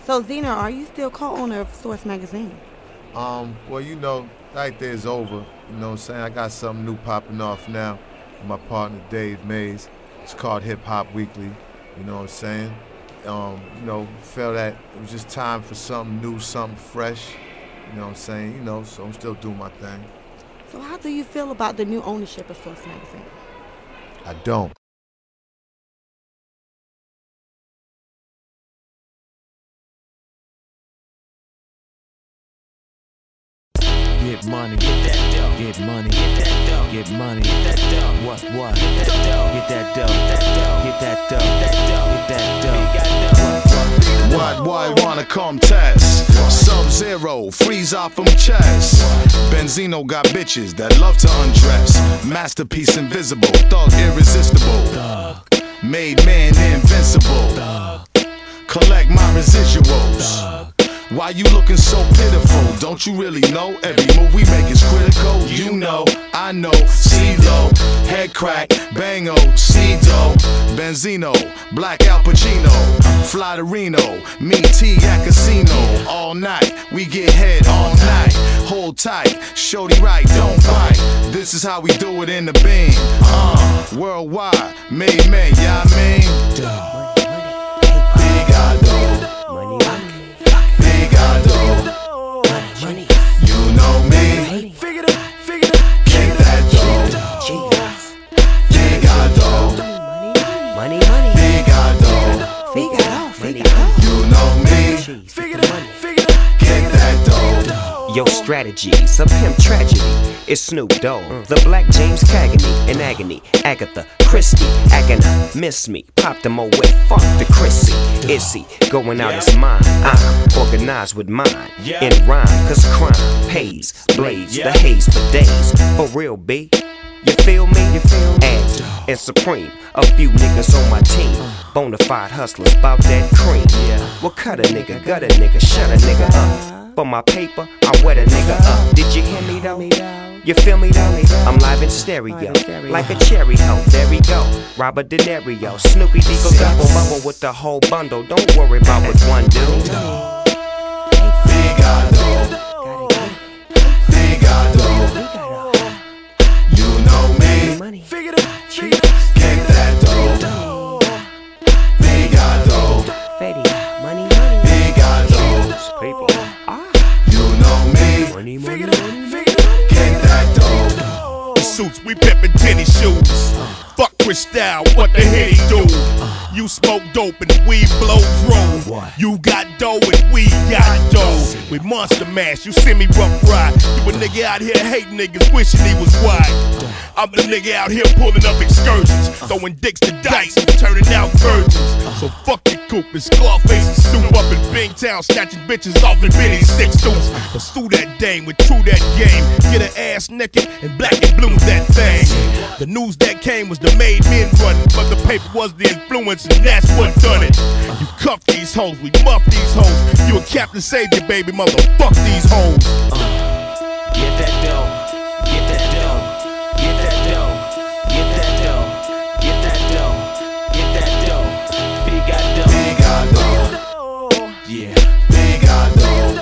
So, Zeno, are you still co-owner of Source Magazine? Well, you know, right there's over. You know what I'm saying? I got something new popping off now with my partner Dave Mays. It's called Hip Hop Weekly. You know what I'm saying? You know, felt that it was just time for something new, something fresh. You know what I'm saying? You know, so I'm still doing my thing. So how do you feel about the new ownership of Source Magazine? I don't. Get money, get that dough. Get money, get that dough. Get money, get that dough. What? Get that dough. Get that dough. Get that dough. Get that dough. Why wanna come test? Sub-Zero, freeze off from chest. Benzino got bitches that love to undress. Masterpiece invisible, thug irresistible. Made man invincible. Collect my residuals. Why you looking so pitiful? Don't you really know? Every move we make is critical. You know, I know, CeeLo, head crack, bango, C-Do, Benzino, Black Al Pacino, fly to Reno, meet T at casino. All night, we get head all night. Hold tight, shorty right, don't bite. This is how we do it in the beam. Worldwide, made man, yeah I mean. You know me. Figure it out. Get that dough. Figado. Money. Figado. You know me. Figure it out. Get that dough. Yo, strategies, a pimp tragedy. It's Snoop Dogg, the Black James Cagney, in agony. Agatha Christie, Agana, miss me. Popped him away, fuck the Chrissy. Is he going out his mind? I'm organized with mine. In rhyme, cause crime pays. Blaze the haze for days. For real, B. You feel me? Ads and Supreme, a few niggas on my team. Bonafide hustlers, bout that cream. Well, cut a nigga, gut a nigga, shut a nigga up. For my paper, I wet a nigga up. Did you hear me though? You feel me though? I'm live in stereo, like a cherry hoe. There we go. Robert De Niro, Snoopy Deagle, double bubble with the whole bundle. Don't worry about what one do. Figado. You know me. Figure it out. Get that dough. Figado. Money. Figado. People. You know me. Money. Get that dough. Suits, we pimpin' tennis shoes. Fuck Cristal, what the hell he do? You smoke dope and we blow through. You got dough and we got dough. With Monster Mash, you see me rough ride. You a nigga out here hating niggas, wishing he was white. I'm the nigga out here pulling up excursions, throwing dicks to dice and turning out virgins. So fuck your coop and Scarface and soup up in Bingtown, snatching bitches off in Benny six suits. Pursue that dame with true that game. Get her ass naked and black and blue that thing. The news that came was the made men running, but the paper was the influence and that's what done it. You cuff these hoes, we muff these hoes. You a Captain Savior, baby, motherfuck these hoes. Get that dough. Get that dough. Get that dough. Get that dough. Get that dough. Get that dough. Figado. Yeah. Figado.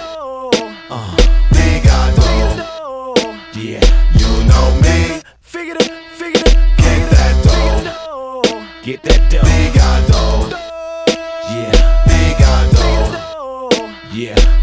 Figado. Yeah. You know me. Figure it. Get that dough. Get that dough. Figado. Yeah. Figado. Yeah.